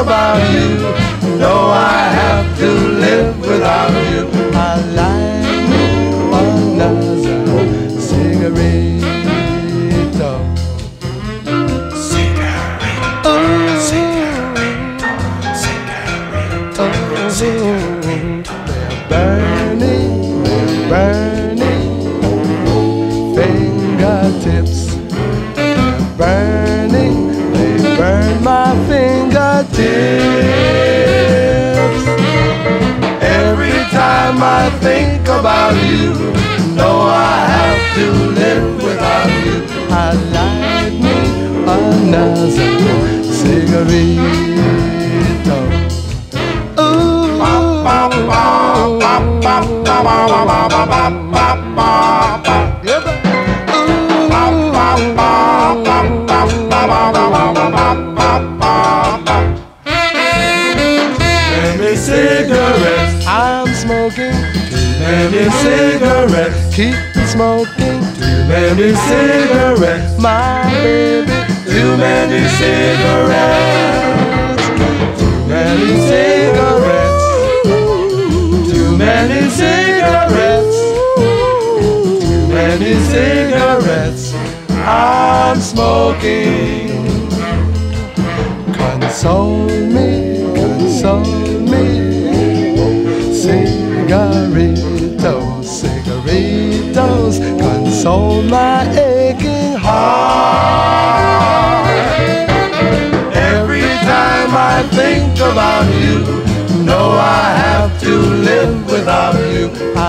about you. No, I have to live without you. I light me another cigarette. They're burning, fingertips. They're burning, they burn my fingertips. Every time I think about you, no, I have to live without you. I light me another cigarette. Many cigarettes I'm smoking, too many cigarettes, keep smoking, too many cigarettes, my baby, too many cigarettes, too many cigarettes, too many cigarettes, too many cigarettes I'm smoking. Console me, cigarettos, cigarettos, console my aching heart. Every time I think about you, no, I have to live without you. I